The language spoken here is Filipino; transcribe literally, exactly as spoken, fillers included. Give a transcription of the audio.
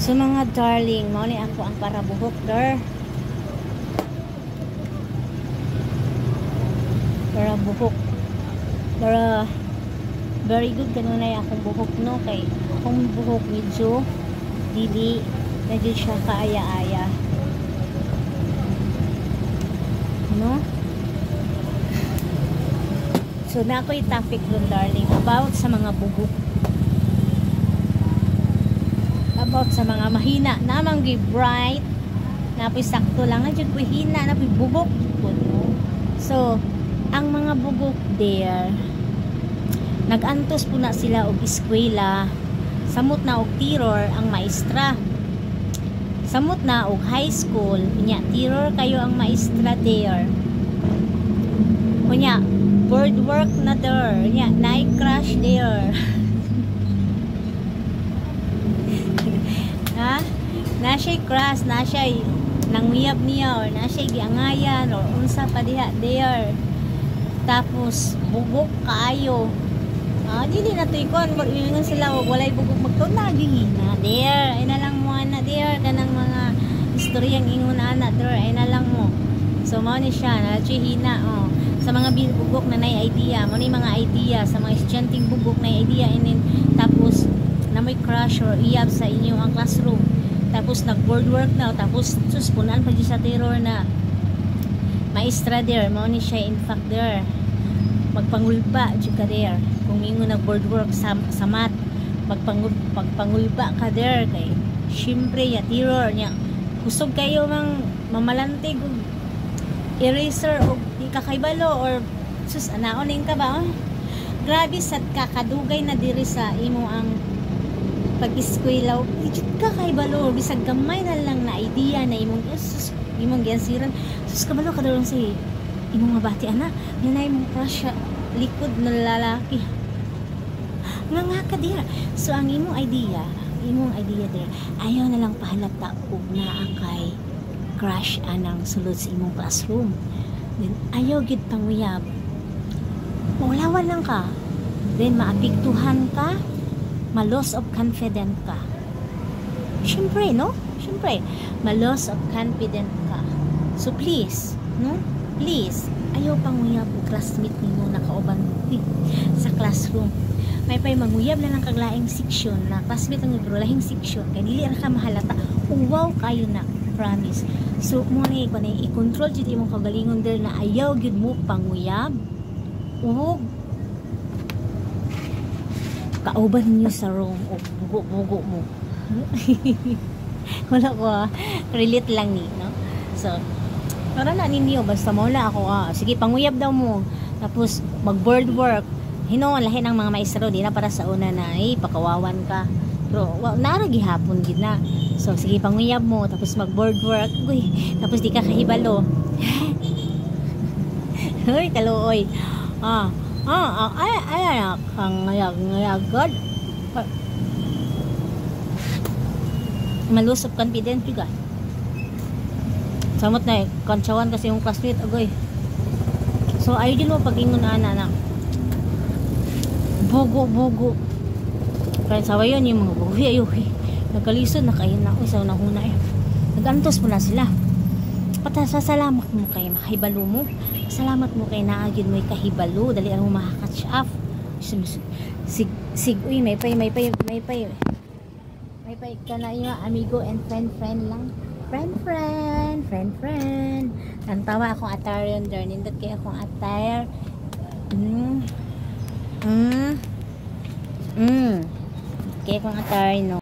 So mga darling, mao ni ako ang para buhok dar. Para buhok. Para very good kanunay akong buhok no kay akong buhok medyo dili na jud siya kaaya-aya. No? So na ako'y topic dun darling about sa mga buhok. About sa mga mahina namang gi bright napoy sakto lang na jud ko hina napoy bugok pud no. So ang mga bugok there nagantos po na sila og eskwela, samot na og tiror ang maestra, samot na og high school nya tiror kayo ang maestra there, kunya board work na there nya night crush there. Ha? Na siya crush, na siya nanguyab niya or na siya giangayan or unsa pa diha there. Tapos bugok kaayo. Ah, dili na to ikon, mag-ingon sila og walay bugok magtuna gihina. There, ay na lang mo ana there kanang mga istoryang ingon ana there, ay na lang mo. So mao ni siya na hina oh. Sa mga bugok na nay idea, mo ni mga idea sa mga estudyanteng bugok na idea inin tapos na may crush or iyab sa inyo ang classroom tapos nag board work na tapos suspunan pa sa terror na maestra there mao ni siya in fact there magpangulba jud ka there kung mingo nag board work sa, sa math magpangul, magpangulba ka there kay syempre ya terror nya kusog kayo mang mamalantig og eraser og di ka kaybalo or sus anaon ning ka ba oh? Grabe sad kakadugay na diri sa imo ang pag-eskwela ijud ka kay balo bisag gamay na lang na idea na imong sus imong giansiran sus kabalo ka daw si imong mabati ana yan ay mong crush likod na lalaki nga nga ka dira so ang imong idea imong idea dira ayaw na lang pahalata og naa kay crush anang sulod sa imong classroom then ayaw gid panguyab maulawan lang ka then maapektuhan ka ma-loss of confidence ka. Siyempre, no? Siyempre, ma-loss of confidence ka. So, please, no? Please, ayaw panguyab o classmate mo na kauban sa classroom. May pa'y manguyab na lang kaglaing section na classmate ang pero lahing section. Kaya dili ka mahalata. Wow, kayo na. Promise. So, muna eh, kung i-control dito yung kagalingon there na ayaw yun mo panguyab. Huwag kauban niyo sa room o bugo-bugo mo. Wala ko ah. Relate lang ni, no? So, para na ninyo, basta mawala ako ah. Sige, panguyab daw mo. Tapos, mag-board work. Hinoon, lahi ng mga maestro, di na para sa una na, eh, pakawawan ka. Pero, wow, naragi hapon, gid na. So, sige, panguyab mo. Tapos, mag-board work. Uy, tapos di ka kahibalo. Uy, kaluoy. Ah, Ah, ah, ay, ay, ay, ang ngayag, ngayagod. Malus of confidence juga. Samot na eh, kantsawan kasi yung classmate, agoy. So, ayaw din mo pag-ingon na na, bugo, bugo. Kaya sawa yun, yung mga bugo, ayaw, eh. Nagkalisod, nakain na ako, isa na huna eh. Nag-antos mo na sila. Patasasalamat mo kay makahibalo mo. Salamat mo kay naagin mo kahibalo. Dali ang makakatch up. Sig, sig, uy, may pay, may pay, may pay. May pay ka na yung amigo and friend, friend lang. Friend, friend, friend, friend. Nantawa akong attire yun there. Nindot kayo akong attire. Mm. Mm. Mm. Kaya akong attire, no.